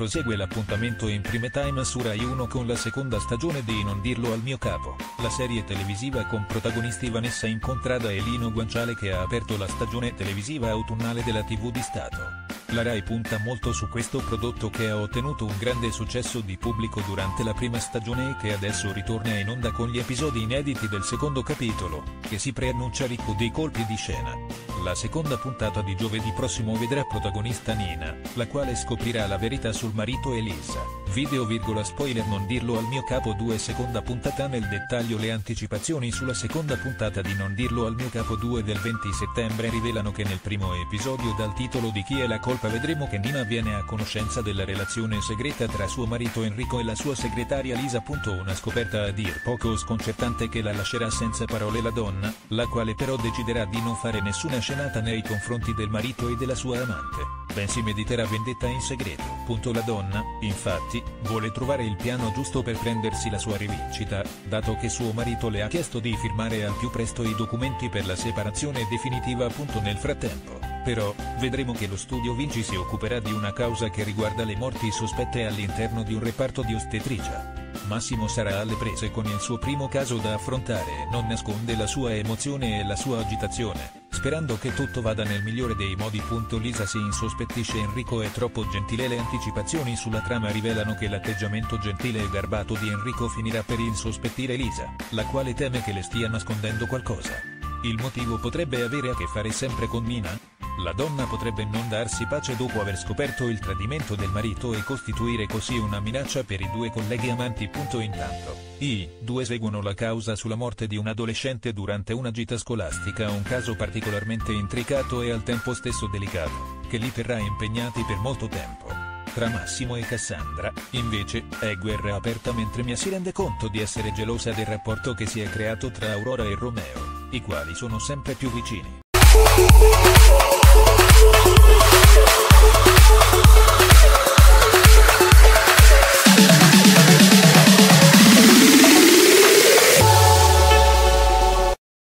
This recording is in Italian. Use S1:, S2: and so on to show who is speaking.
S1: prosegue l'appuntamento in prime time su Rai 1 con la seconda stagione di Non dirlo al mio capo, la serie televisiva con protagonisti Vanessa Incontrada e Lino Guanciale che ha aperto la stagione televisiva autunnale della TV di Stato. La Rai punta molto su questo prodotto che ha ottenuto un grande successo di pubblico durante la prima stagione e che adesso ritorna in onda con gli episodi inediti del secondo capitolo, che si preannuncia ricco di colpi di scena. La seconda puntata di giovedì prossimo vedrà protagonista Nina, la quale scoprirà la verità sul marito Elisa. Spoiler Non dirlo al mio capo 2 seconda puntata. Nel dettaglio le anticipazioni sulla seconda puntata di Non dirlo al mio capo 2 del 20 settembre rivelano che nel primo episodio dal titolo Di chi è la colpa vedremo che Nina viene a conoscenza della relazione segreta tra suo marito Enrico e la sua segretaria Lisa. Una scoperta a dir poco sconcertante che la lascerà senza parole la donna, la quale però deciderà di non fare nessuna scenata nei confronti del marito e della sua amante, bensì mediterà vendetta in segreto. La donna, infatti, vuole trovare il piano giusto per prendersi la sua rivincita, dato che suo marito le ha chiesto di firmare al più presto i documenti per la separazione definitiva. Nel frattempo, però, vedremo che lo studio Vinci si occuperà di una causa che riguarda le morti sospette all'interno di un reparto di ostetricia. Massimo sarà alle prese con il suo primo caso da affrontare e non nasconde la sua emozione e la sua agitazione, sperando che tutto vada nel migliore dei modi. Lisa si insospettisce Enrico è troppo gentile. Le anticipazioni sulla trama rivelano che l'atteggiamento gentile e garbato di Enrico finirà per insospettire Lisa, la quale teme che le stia nascondendo qualcosa. Il motivo potrebbe avere a che fare sempre con Nina? La donna potrebbe non darsi pace dopo aver scoperto il tradimento del marito e costituire così una minaccia per i due colleghi amanti. Intanto, i due seguono la causa sulla morte di un adolescente durante una gita scolastica, un caso particolarmente intricato e al tempo stesso delicato, che li terrà impegnati per molto tempo. Tra Massimo e Cassandra, invece, è guerra aperta mentre Mia si rende conto di essere gelosa del rapporto che si è creato tra Aurora e Romeo, i quali sono sempre più vicini.